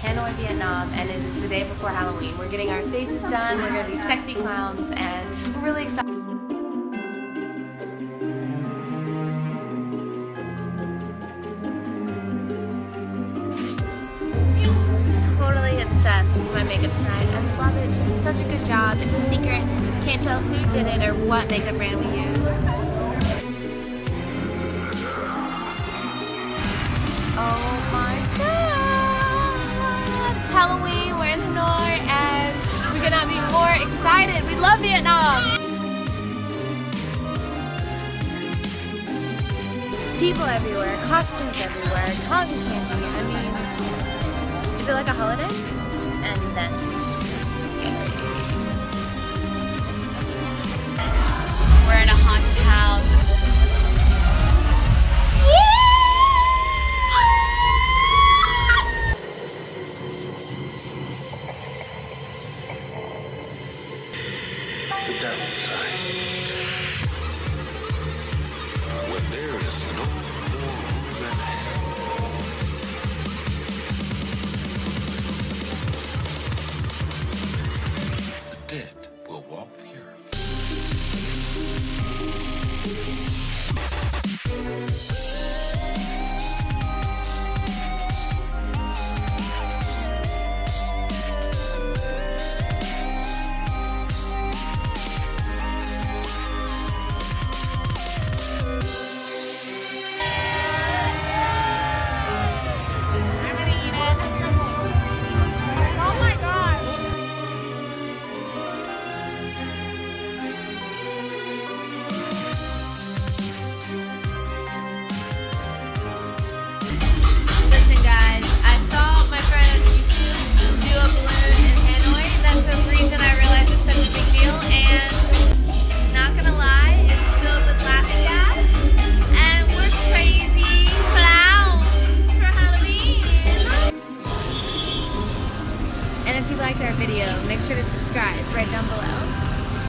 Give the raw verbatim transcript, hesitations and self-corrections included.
Hanoi, Vietnam, and it is the day before Halloween. We're getting our faces done, we're going to be sexy clowns, and we're really excited. Totally obsessed with my makeup tonight. I love it. She did such a good job. It's a secret. Can't tell who did it or what makeup brand we used. Oh my god! It's Halloween, we're in Hanoi, and we're gonna be more excited. We love Vietnam! People everywhere, costumes everywhere, cotton candy. I mean, is it like a holiday? And then she's scary. We're in a haunted house. The devil's side. When there is no more room than hell, the dead will walk the earth. And if you liked our video, make sure to subscribe right down below.